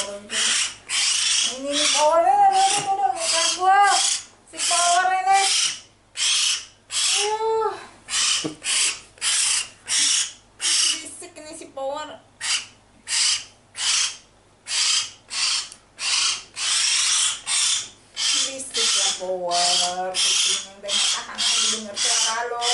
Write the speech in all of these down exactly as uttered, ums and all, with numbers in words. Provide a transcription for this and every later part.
Ini nih powernya, aduh, aduh, aduh, muka gua. Si power ini. Uh. Bisik ini si power. Bisik ya power. Kucing udah gak tahan lagi denger suara lo.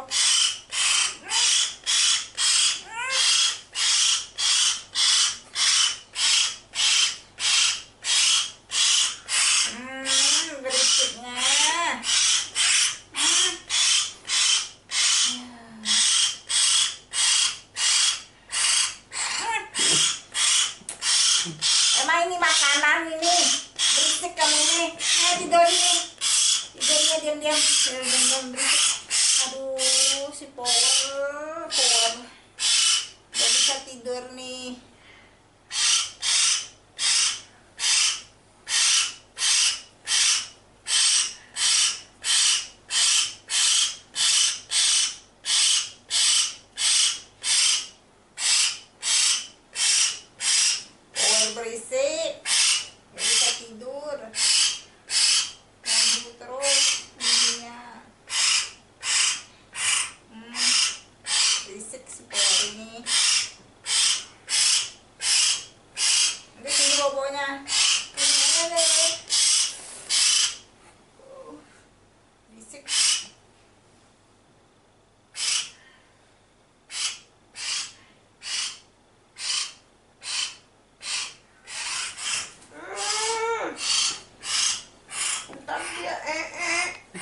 Emang ini makanan ini berisik kamu ini. Ayo tidur ini. Tidurnya diam-diam. Diam-diam berisik. Aduh si power power gak bisa tidur nih. Berisik, gak bisa tidur, ganggu terus ininya. Hmm, berisik si power ini. Nanti sini bobonya, ini deh. Berisik. Dia eh eh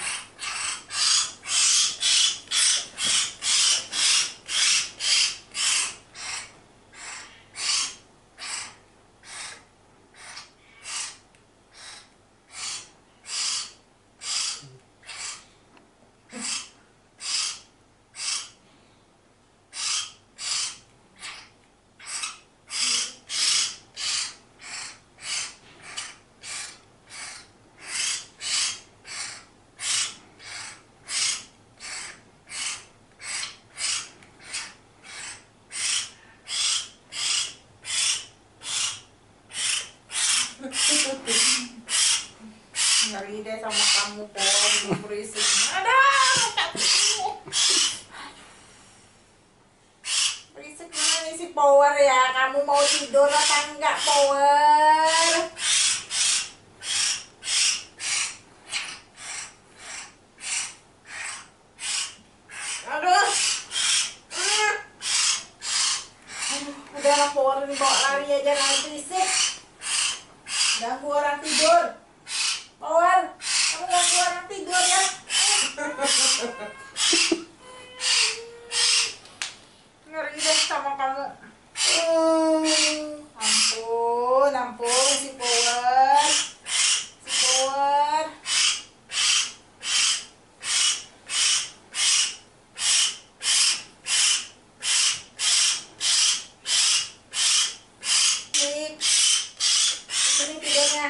ngeri deh sama kamu power berisik. Ada berisik mana nih si power ya? Kamu mau tidur atau enggak power? Aduh, aduh, udahlah power ini bawa lari aja nanti berisik. Ganggu orang tidur. Power, kamu ganggu orang tidur ya. Ngeri deh sama kamu. Ampun, ampun si power. Si power. Nih, ini tidurnya.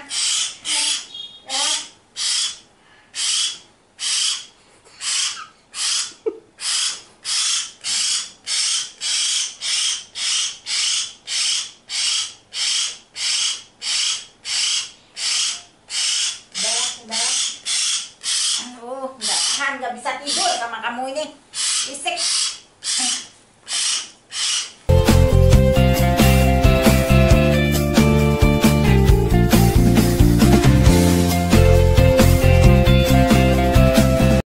Nggak bisa tidur sama kamu ini. Berisik.